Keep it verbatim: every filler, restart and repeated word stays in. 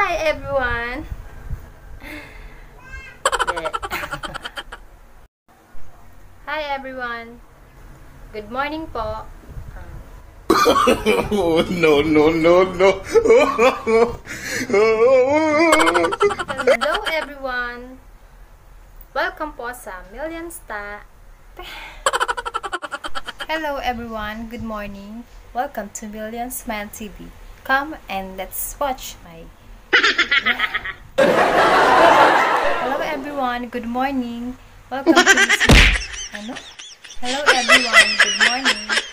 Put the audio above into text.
Hi everyone! Hi everyone! Good morning po. Oh, no, no, no, no. Hello everyone! Welcome po sa Million Star. Hello everyone, good morning. Welcome to Million Smile T V. Come and let's watch my... Hello everyone, good morning. Welcome to this... Ano? Hello everyone, good morning.